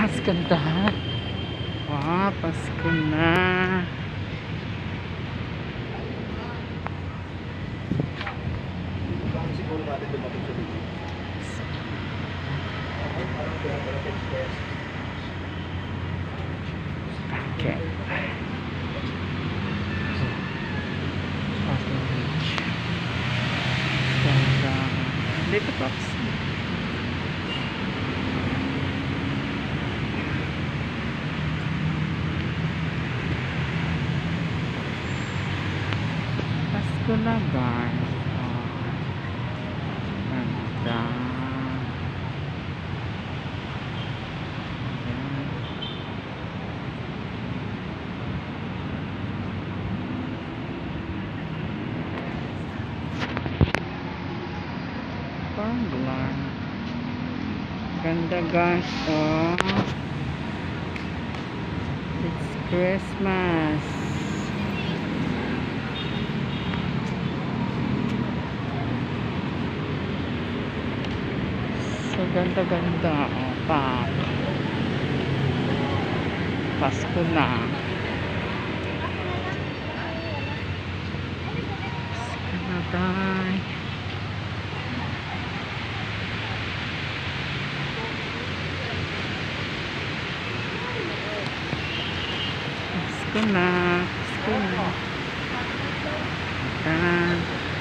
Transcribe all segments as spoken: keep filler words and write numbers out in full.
Mas ganda. Wow, Pasko na. Okay. Ganda. Dito pa. Pasko na guys. Oh. Ganda. Panglan. Ganda guys. Oh. It's Christmas. So ganda ganda. Oh, pa. Pasko na. Pasko na guys. Pasko na, Pasko na. Ayan.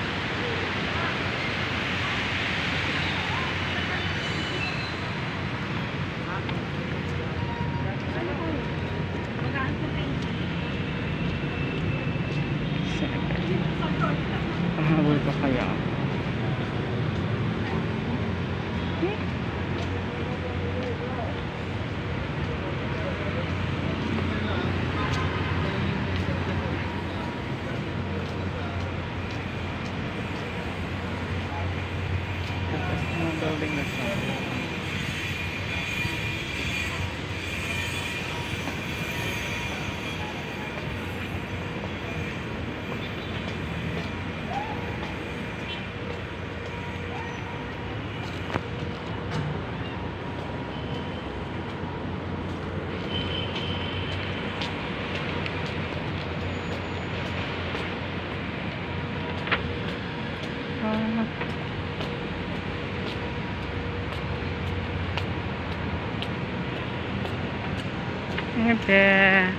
Pahabol pa kaya ako? Building na siya. Ah. Hi, Bear.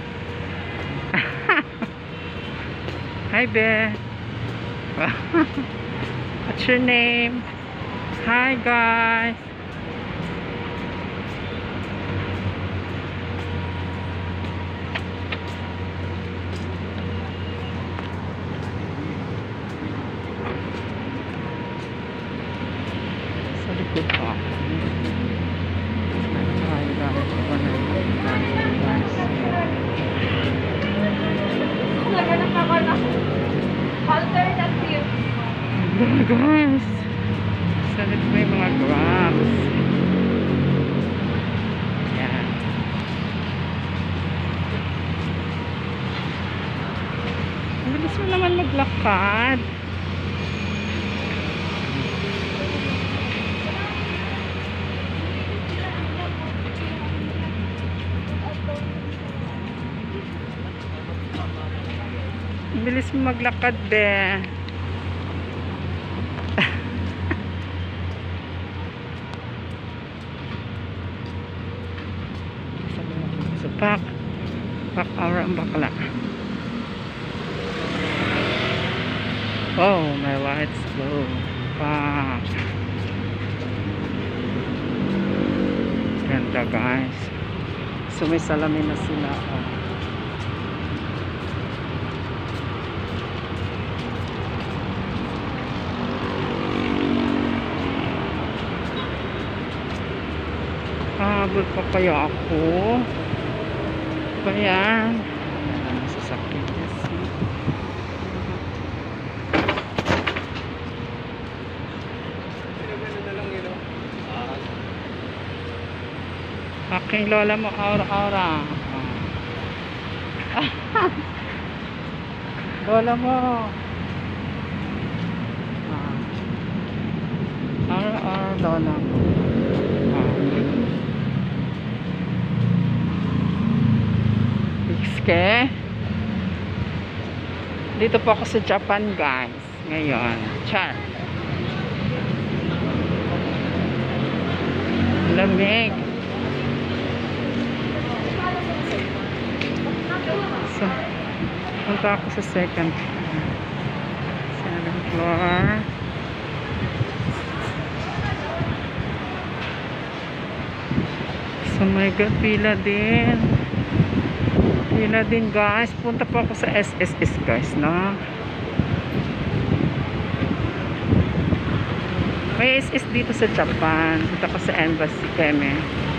Hi, Bear. What's your name? Hi, guys. Sa likod pa. Alternative. Guys, salit mo yung mga grabs. Yan. Ang bilis mo naman maglakad. Ang bilis mo maglakad, be. So, pak. Pak aura ang bakla. Oh, my lights glow. Pak. Ganda, guys. So, may salamin na sila. Oh. Habol pa kaya ako. Kaya ano sasakyan kasi. Aking lola mo aura-aura. Lola mo. Aura-aura lola mo. Okay. Dito po ako sa Japan, guys. Ngayon. Char. Lamig. So, punta ako sa second floor. Second floor. So, my God, pila din. Pila din, guys. Punta po ako sa S S S, guys, no? May S S dito sa Japan. Punta ko sa Embassy, Keme.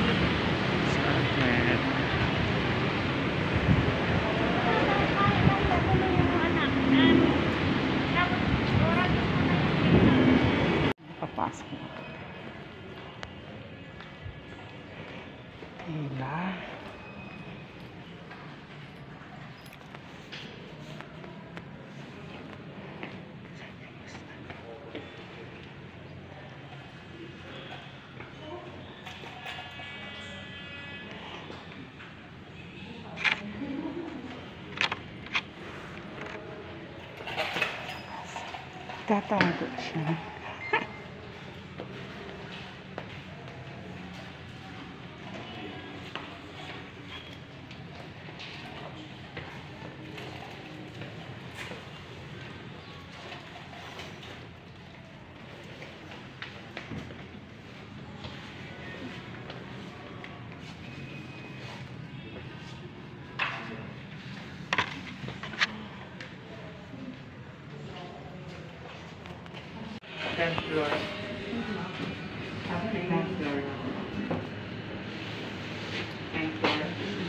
Papasok na. Pila. Tatago siya. tenth floor. tenth floor. tenth floor.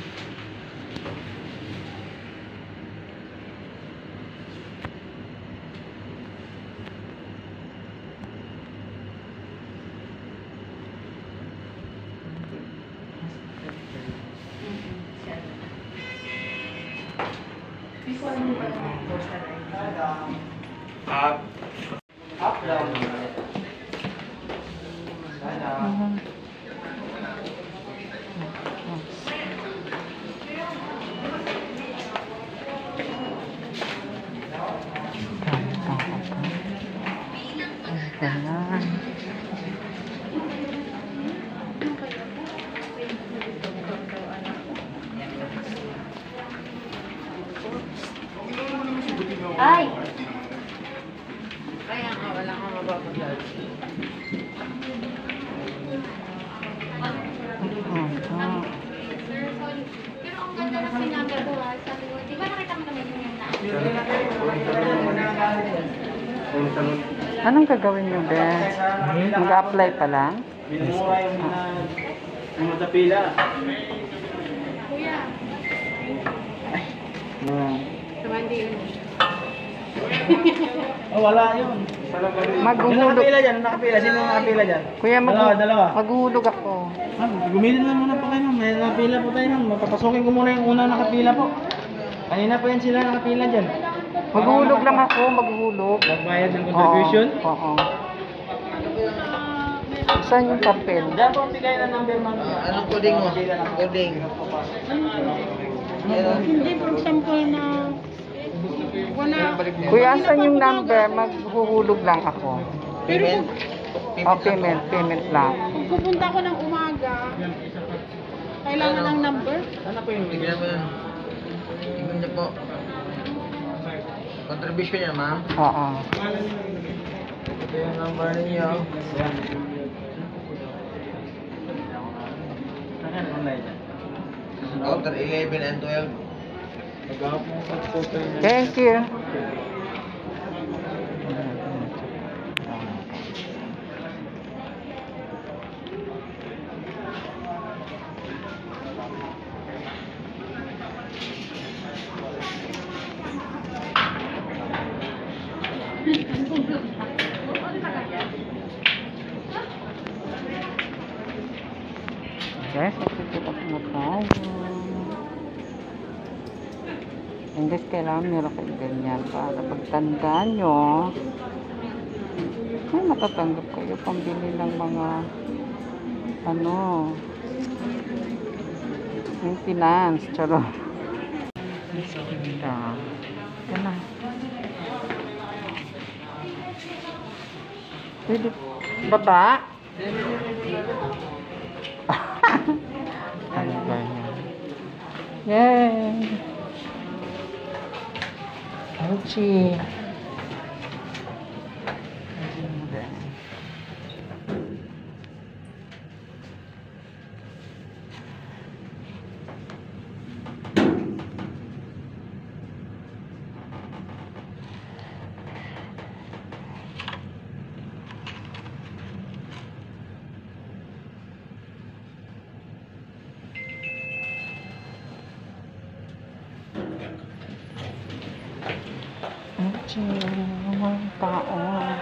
Up. Up down. Uh-huh. Ay! Kaya nga, wala kang mababagay. Sir, sorry. Pero ang ganda na sinabi ko ha. Sabi ko, di ba nakita mo naman yung na? Anong gagawin nyo, Be? Mag-apply pa lang? Minumura yung mga yung mga pila. Kuya. Hmm. Tumandi yun. Oh, wala yun. Maghuhulog. Nakapila dyan, nakapila. Sino nakapila dyan? Kuya, mag Dalawa, dalawa. maghuhulog ako. Ma'am, gumilin lang muna po kayo, ma'am. May nakapila po tayo, ma'am. Mapapasukin ko muna yung unang nakapila po. Kanina po yan sila nakapila dyan. Maghuhulog lang ako, maghuhulog. Magbayad ng contribution. Oo. Oo. Saan yung papel? Diyan po ang bigay ng number, ma'am. Anong coding mo? Coding. Hindi, for example na wala. Kuya, saan yung number? Maghuhulog lang ako. Payment? O, payment, payment lang. Kung pupunta ko ng umaga, kailangan ng number? Ano po yung Tignan mo yun. Tignan niyo po. Contribution niya, ma'am. Oo. Ito yung number ninyo. Ayan, online yan. Counter eleven and twelve. Thank you. Guys, nakikita ko na tayo. Hindi, kailangan meron kayo ganyan para pagtandaan nyo, ay matatanggap kayo pambili ng mga ano maintenance, charo. Mas ganda. Yan na. Pwede. Baba? Ano ba yan? Yay! Ouchie! Ouchie! Mga tao.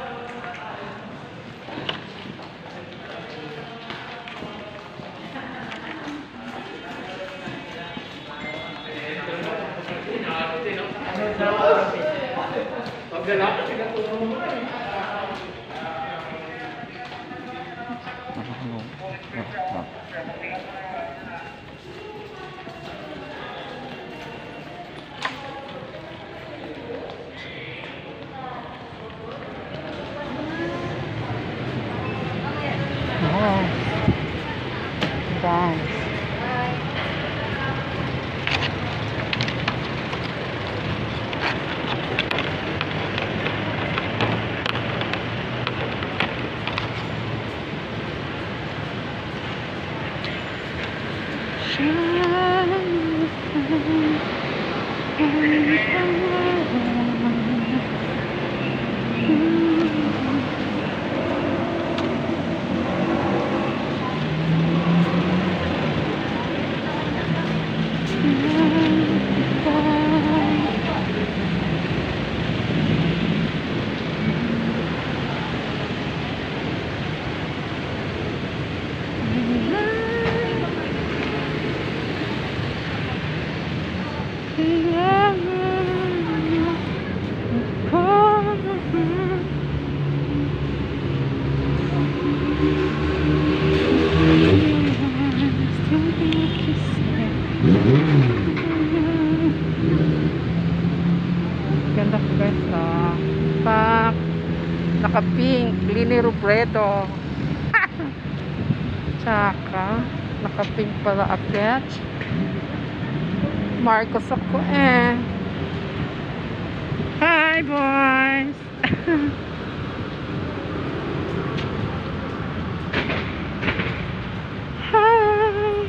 Oh, guys. Ganda ko guys, ah. Pak, naka-pink, Lini Robredo. Tsaka, naka-pink pala akyat. Marcos ako eh. Hi boys! Hi!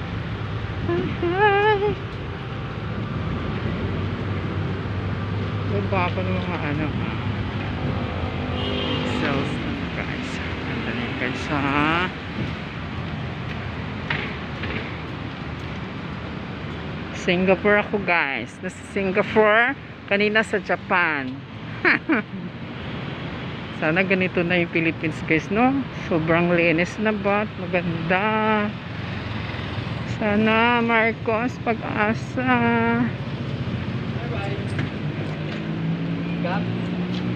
Hi! Baba ako ng mga ano sales guys. Ganda na yun guys ha. Singapore ako guys. Nasa Singapore, kanina sa Japan. Sana ganito na yung Philippines guys, no? Sobrang linis na ba? Maganda. Sana Marcos, pag-asa.